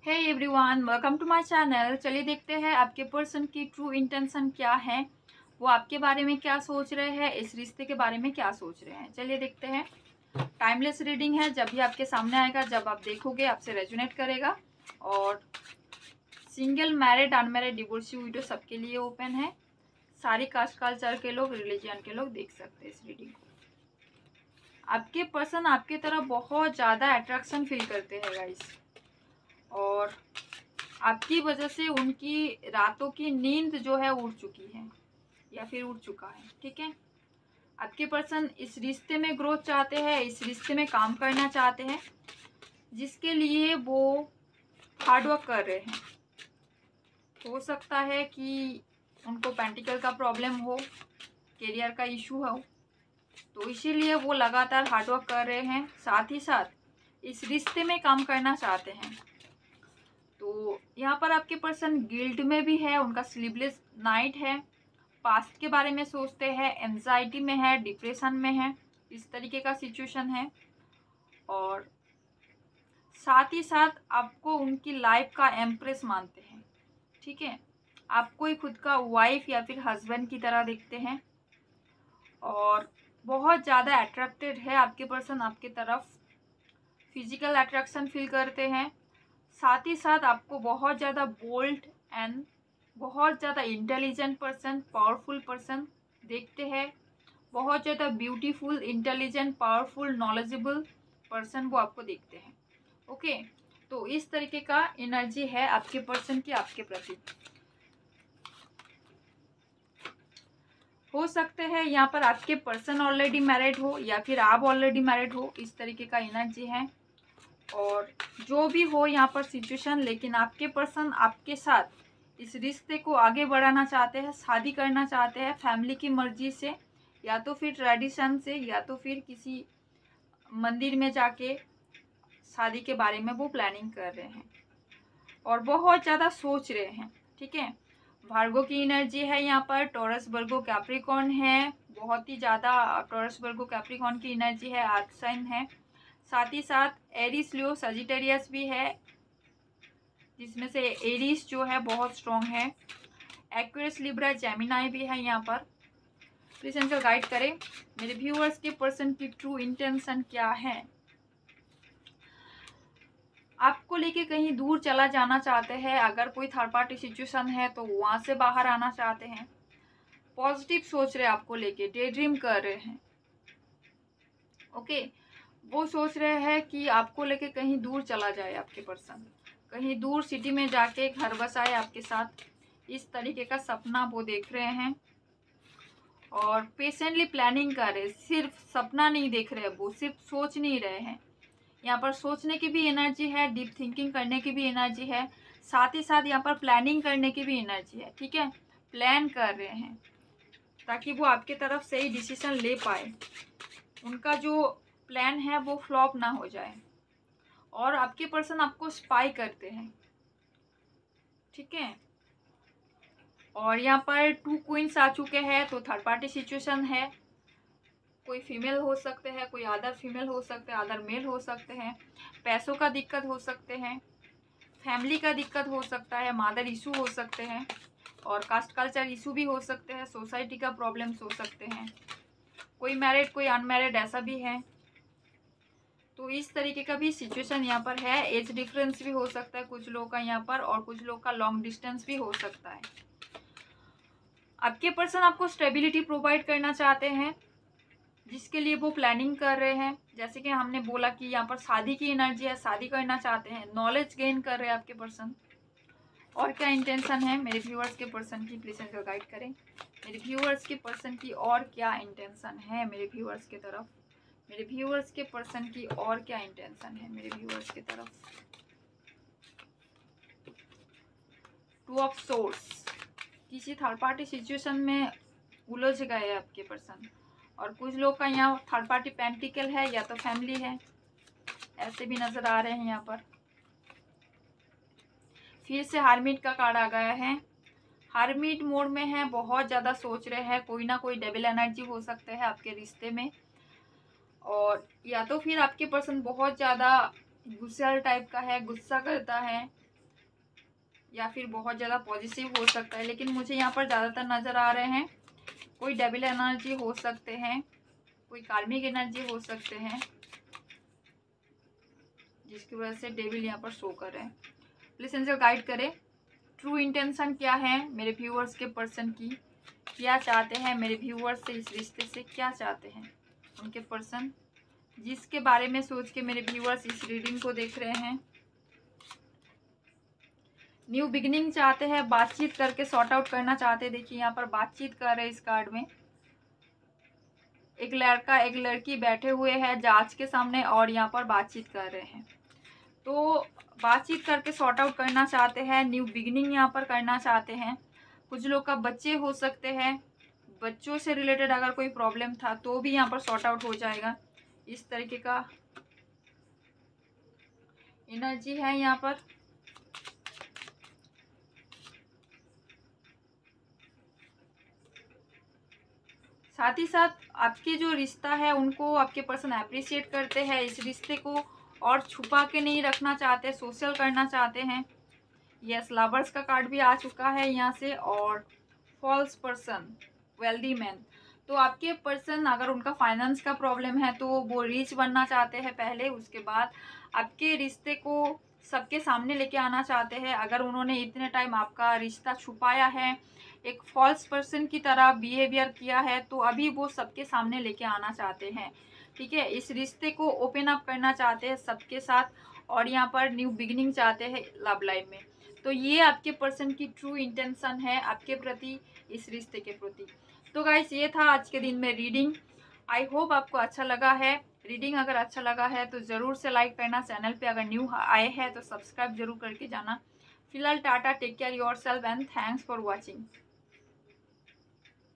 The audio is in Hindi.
Hey everyone, welcome to my channel. चलिए देखते हैं आपके पर्सन की ट्रू इंटेंशन क्या है। वो आपके बारे में क्या सोच रहे हैं, इस रिश्ते के बारे में क्या सोच रहे हैं। चलिए देखते हैं। टाइमलेस रीडिंग है, जब भी आपके सामने आएगा, जब आप देखोगे आपसे रेजोनेट करेगा। और single, married, unmarried, divorcee, widow सबके लिए ओपन है। सारी कास्ट कल्चर के लोग, रिलीजन के लोग देख सकते हैं इस रीडिंग को। आपके पर्सन आपकी तरफ बहुत ज़्यादा अट्रैक्शन फील करते हैं गाइस, और आपकी वजह से उनकी रातों की नींद जो है उड़ चुकी है या फिर उड़ चुका है। ठीक है, आपके पर्सन इस रिश्ते में ग्रोथ चाहते हैं, इस रिश्ते में काम करना चाहते हैं, जिसके लिए वो हार्डवर्क कर रहे हैं। हो सकता है कि उनको पेंटिकल का प्रॉब्लम हो, करियर का इशू हो, तो इसीलिए वो लगातार हार्डवर्क कर रहे हैं। साथ ही साथ इस रिश्ते में काम करना चाहते हैं। तो यहाँ पर आपके पर्सन गिल्ट में भी है, उनका स्लीपलेस नाइट है, पास्ट के बारे में सोचते हैं, एंजाइटी में है, डिप्रेशन में है, इस तरीके का सिचुएशन है। और साथ ही साथ आपको उनकी लाइफ का एम्प्रेस मानते हैं। ठीक है, आपको ही खुद का वाइफ या फिर हस्बैंड की तरह देखते हैं, और बहुत ज़्यादा अट्रैक्टेड है आपके पर्सन आपके तरफ। फिजिकल अट्रैक्शन फील करते हैं। साथ ही साथ आपको बहुत ज़्यादा बोल्ड एंड बहुत ज़्यादा इंटेलिजेंट पर्सन, पावरफुल पर्सन देखते हैं। बहुत ज़्यादा beautiful, intelligent, powerful, knowledgeable person वो आपको देखते हैं। ओके, तो इस तरीके का एनर्जी है आपके पर्सन की आपके प्रति। हो सकते हैं यहाँ पर आपके पर्सन ऑलरेडी मैरिड हो या फिर आप ऑलरेडी मैरिड हो, इस तरीके का एनर्जी है। और जो भी हो यहाँ पर सिचुएशन, लेकिन आपके पर्सन आपके साथ इस रिश्ते को आगे बढ़ाना चाहते हैं, शादी करना चाहते हैं फैमिली की मर्जी से, या तो फिर ट्रेडिशन से, या तो फिर किसी मंदिर में जाके शादी के बारे में वो प्लानिंग कर रहे हैं और बहुत ज़्यादा सोच रहे हैं। ठीक है, भार्गो की एनर्जी है यहाँ पर, टॉरस, वर्गो, कैप्रिकॉर्न है, बहुत ही ज़्यादा टॉरस, वर्गो, कैप्रिकॉर्न की एनर्जी है, आर्क साइन है। साथ ही साथ एरिस, लियो, सजिटेरियस भी है, जिसमें से एरिस जो है बहुत स्ट्रॉन्ग है। एक्वेरियस, लिब्रा, जेमिनाई भी है यहाँ पर। प्लीज इनको गाइड करें, मेरे व्यूअर्स के पर्सन की ट्रू इंटेंशन क्या है। आपको लेके कहीं दूर चला जाना चाहते हैं, अगर कोई थर्ड पार्टी सिचुएशन है तो वहां से बाहर आना चाहते हैं। पॉजिटिव सोच रहे हैं आपको लेके, डे ड्रीम कर रहे हैं। ओके, वो सोच रहे हैं कि आपको लेके कहीं दूर चला जाए आपके पर्सन, कहीं दूर सिटी में जाके घर बसाए आपके साथ, इस तरीके का सपना वो देख रहे हैं। और पेशेंटली प्लानिंग कर रहे हैं, सिर्फ सपना नहीं देख रहे हैं, वो सिर्फ सोच नहीं रहे हैं। यहाँ पर सोचने की भी एनर्जी है, डीप थिंकिंग करने की भी एनर्जी है, साथ ही साथ यहाँ पर प्लानिंग करने की भी एनर्जी है। ठीक है, प्लान कर रहे हैं ताकि वो आपके तरफ से ही डिसीजन ले पाए, उनका जो प्लान है वो फ्लॉप ना हो जाए। और आपके पर्सन आपको स्पाई करते हैं। ठीक है, और यहाँ पर 2 क्वींस आ चुके हैं, तो थर्ड पार्टी सिचुएशन है। कोई फीमेल हो सकते हैं, कोई अदर फीमेल हो सकते हैं, अदर मेल हो सकते हैं। पैसों का दिक्कत हो सकते हैं, फैमिली का दिक्कत हो सकता है, मदर इशू हो सकते हैं, और कास्ट कल्चर इशू भी हो सकते हैं, सोसाइटी का प्रॉब्लम्स हो सकते हैं, कोई मैरिड कोई अनमैरिड ऐसा भी है। तो इस तरीके का भी सिचुएशन यहाँ पर है। एज डिफरेंस भी हो सकता है कुछ लोगों का यहाँ पर, और कुछ लोग का लॉन्ग डिस्टेंस भी हो सकता है। आपके पर्सन आपको स्टेबिलिटी प्रोवाइड करना चाहते हैं, जिसके लिए वो प्लानिंग कर रहे हैं। जैसे कि हमने बोला कि यहाँ पर शादी की एनर्जी है, शादी करना चाहते हैं, नॉलेज गेन कर रहे हैं आपके पर्सन। और क्या इंटेंशन है मेरे व्यूअर्स के पर्सन की, प्लीज इनको गाइड करें। मेरे व्यूअर्स के पर्सन की और क्या इंटेंशन है मेरे व्यूअर्स की तरफ, मेरे व्यूअर्स के पर्सन की और क्या इंटेंशन है मेरे व्यूअर्स की तरफ। 2 ऑफ सोर्स, किसी थर्ड पार्टी सिचुएशन में उलझ गए आपके पर्सन, और कुछ लोग का यहाँ थर्ड पार्टी पेंटिकल है या तो फैमिली है, ऐसे भी नजर आ रहे हैं यहाँ पर। फिर से हार्मिट का कार्ड आ गया है, हार्मिट मोड में है, बहुत ज़्यादा सोच रहे हैं, कोई ना कोई डेविल एनर्जी हो सकते हैं आपके रिश्ते में। और या तो फिर आपके पर्सन बहुत ज़्यादा गुस्सैल टाइप का है, गुस्सा करता है, या फिर बहुत ज़्यादा पॉजिटिव हो सकता है, लेकिन मुझे यहाँ पर ज़्यादातर नज़र आ रहे हैं कोई डेविल एनर्जी हो सकते हैं, कोई कार्मिक एनर्जी हो सकते हैं, जिसकी वजह से डेविल यहाँ पर शो कर रहे हैं। प्लीज एंजल गाइड करें, ट्रू इंटेंशन क्या है मेरे व्यूअर्स के पर्सन की, क्या चाहते हैं मेरे व्यूअर्स से, इस रिश्ते से क्या चाहते हैं उनके पर्सन, जिसके बारे में सोच के मेरे व्यूअर्स इस रीडिंग को देख रहे हैं। न्यू बिगिनिंग चाहते हैं, बातचीत करके सॉर्ट आउट करना चाहते हैं। देखिए यहाँ पर बातचीत कर रहे हैं इस कार्ड में, एक लड़का एक लड़की बैठे हुए हैं जज के सामने और यहाँ पर बातचीत कर रहे हैं। तो बातचीत करके सॉर्ट आउट करना चाहते हैं, न्यू बिगिनिंग यहाँ पर करना चाहते हैं। कुछ लोग का बच्चे हो सकते हैं, बच्चों से रिलेटेड अगर कोई प्रॉब्लम था तो भी यहाँ पर सॉर्ट आउट हो जाएगा। इस तरीके का एनर्जी है यहाँ पर। साथ ही साथ आपके जो रिश्ता है उनको आपके पर्सन अप्रिशिएट करते हैं, इस रिश्ते को और छुपा के नहीं रखना चाहते, सोशल करना चाहते हैं। यस, लवर्स का कार्ड भी आ चुका है यहाँ से, और फॉल्स पर्सन, वेल्दी मैन। तो आपके पर्सन अगर उनका फाइनेंस का प्रॉब्लम है तो वो रिच बनना चाहते हैं पहले, उसके बाद आपके रिश्ते को सबके सामने लेके आना चाहते हैं। अगर उन्होंने इतने टाइम आपका रिश्ता छुपाया है, एक फॉल्स पर्सन की तरह बिहेवियर किया है, तो अभी वो सबके सामने लेके आना चाहते हैं। ठीक है, इस रिश्ते को ओपन अप करना चाहते हैं सबके साथ, और यहाँ पर न्यू बिगिनिंग चाहते हैं लव लाइफ में। तो ये आपके पर्सन की ट्रू इंटेंशन है आपके प्रति, इस रिश्ते के प्रति। तो गाइस, ये था आज के दिन में रीडिंग। आई होप आपको अच्छा लगा है रीडिंग। अगर अच्छा लगा है तो ज़रूर से लाइक करना, चैनल पे अगर न्यू आए हैं तो सब्सक्राइब जरूर करके जाना। फिलहाल tata, take care yourself and thanks for watching.